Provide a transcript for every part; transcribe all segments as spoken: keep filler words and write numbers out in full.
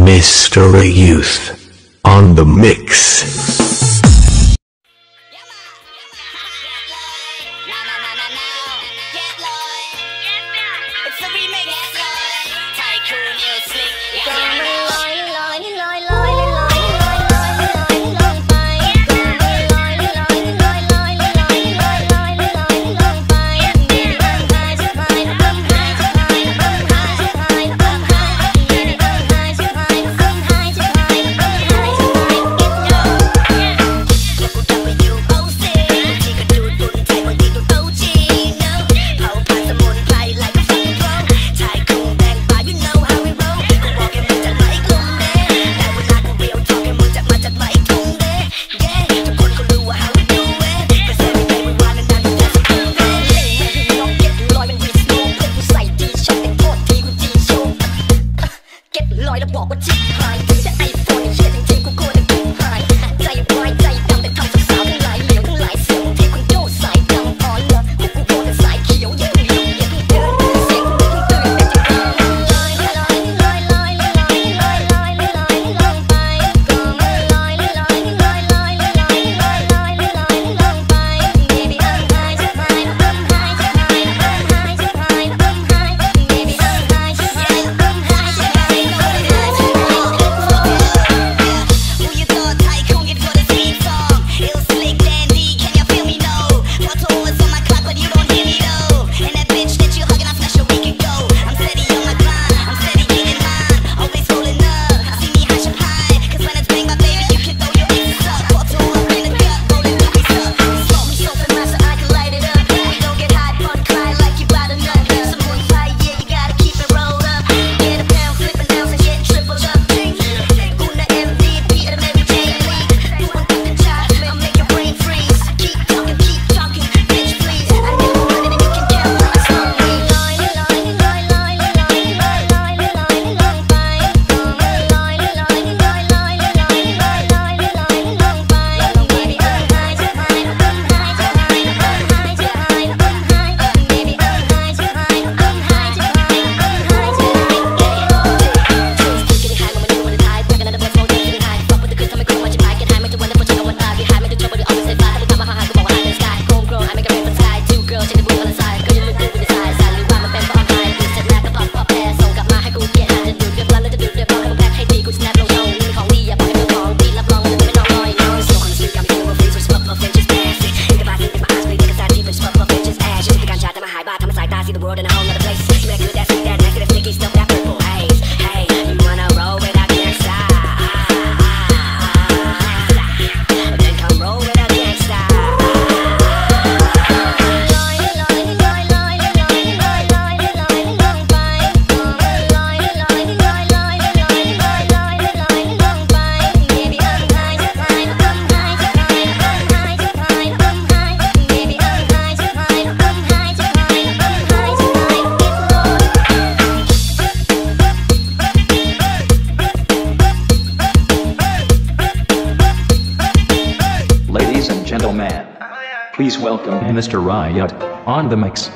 Mister Youth on the mix. Please welcome Mister Riot on the mix.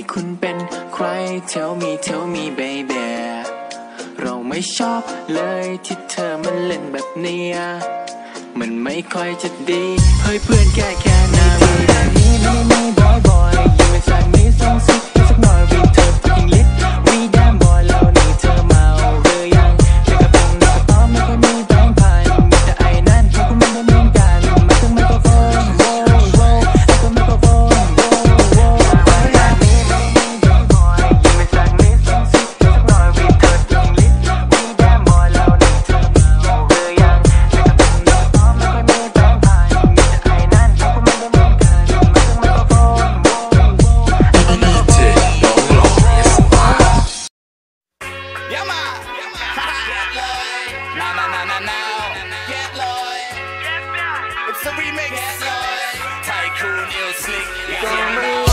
นี่คุณเป็นใคร Tell me tell me baby เราไม่ชอบเลยที่เธอมันเล่นแบบเนี้ยมันไม่ค่อยจะดีเฮ้ยเพื่อนแค่แค่นาวีแบบนี้นี่นี่บอยบอยอยู่ในสายนี้ส่งสิสักหน่อยวีเธอ fucking lit วีแดมบอยแล้วนี่เธอเมาหรือยังในกระเป๋าในกระเป๋าไม่ค่อยมีแบงค์พันมีแต่ไอ้นั่นเขาก็ไม่ได้เหมือนกันมาถึงไมโครโฟนโว้โว้ไอ้ตัวไมโครโฟนโว้โว้แบบนี้นี่นี่บอยบอยอยู่ในสายนี้ส่งสิสักหน่อยวีเธอ fucking lit วีแดมบอยแล้วนี่เธอเมาหรือยังในกระเป๋าในกระเป๋าไม่ค่อยมีแบงค์พันมีแต่ไอ้นั่นเขาก็ไม่ได้เหมือนกันมาถึงไมโครโฟนโว้โว้ Yeah, man. Get low. Nah, nah, nah, nah, nah. Get low. It's a remix. Get low. Tycoon, ill slick. Yeah, yeah, yeah.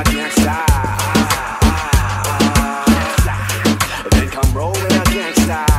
'Cause